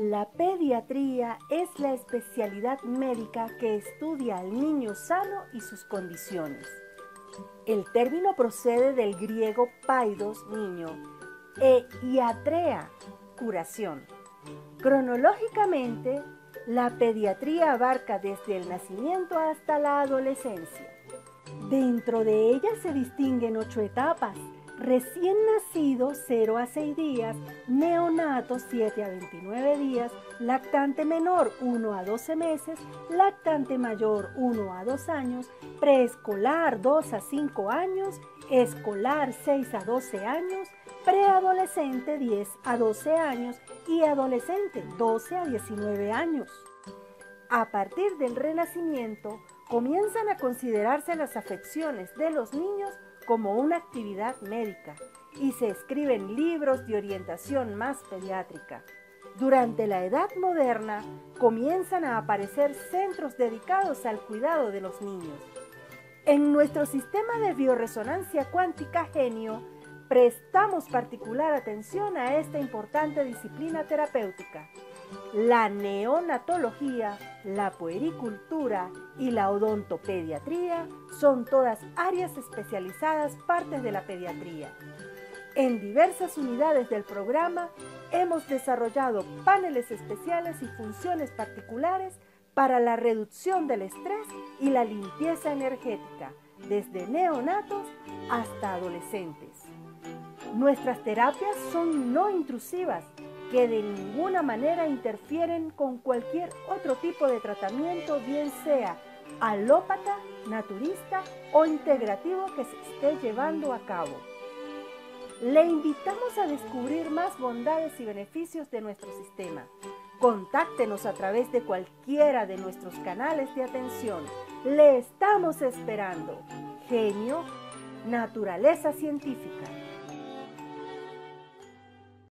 La pediatría es la especialidad médica que estudia al niño sano y sus condiciones. El término procede del griego paidos, niño, e iatrea, curación. Cronológicamente, la pediatría abarca desde el nacimiento hasta la adolescencia. Dentro de ella se distinguen 8 etapas: recién nacido 0 a 6 días, neonato 7 a 29 días, lactante menor 1 a 12 meses, lactante mayor 1 a 2 años, preescolar 2 a 5 años, escolar 6 a 12 años, preadolescente 10 a 12 años y adolescente 12 a 19 años. A partir del renacimiento, comienzan a considerarse las afecciones de los niños como una actividad médica y se escriben libros de orientación más pediátrica. Durante la Edad Moderna comienzan a aparecer centros dedicados al cuidado de los niños. En nuestro sistema de bioresonancia cuántica Genio, prestamos particular atención a esta importante disciplina terapéutica. La neonatología, la puericultura y la odontopediatría son todas áreas especializadas partes de la pediatría. En diversas unidades del programa hemos desarrollado paneles especiales y funciones particulares para la reducción del estrés y la limpieza energética, desde neonatos hasta adolescentes. Nuestras terapias son no intrusivas, que de ninguna manera interfieren con cualquier otro tipo de tratamiento, bien sea alópata, naturista o integrativo que se esté llevando a cabo. Le invitamos a descubrir más bondades y beneficios de nuestro sistema. Contáctenos a través de cualquiera de nuestros canales de atención. Le estamos esperando. Genio, Naturaleza Científica.